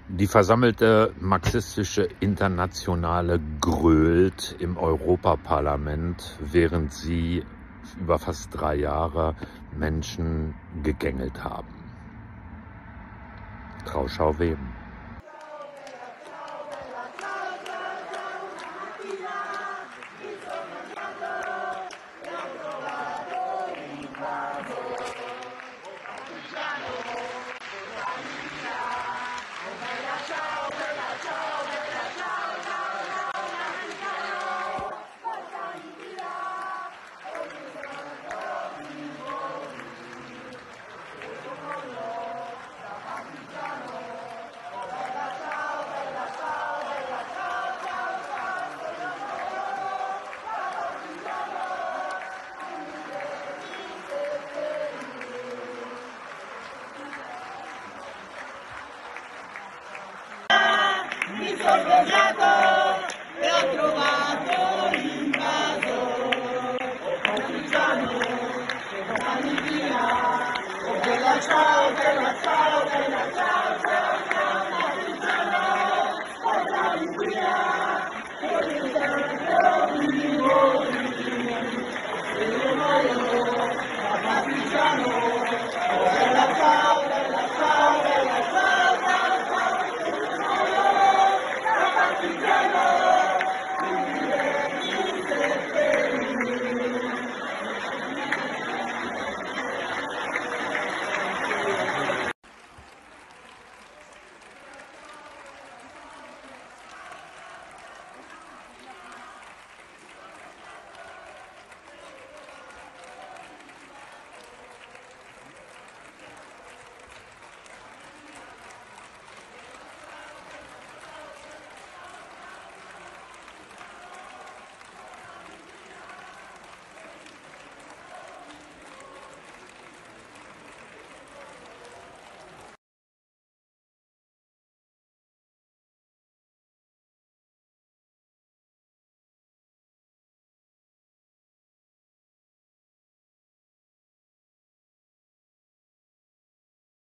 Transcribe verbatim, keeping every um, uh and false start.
Die versammelte marxistische Internationale grölt im Europaparlament, während sie über fast drei Jahre Menschen gegängelt haben. Trauschau wem? Mi sono svegliato e ho trovato l'invasore, partigiano, che domani via, bella ciao, bella ciao, bella ciao.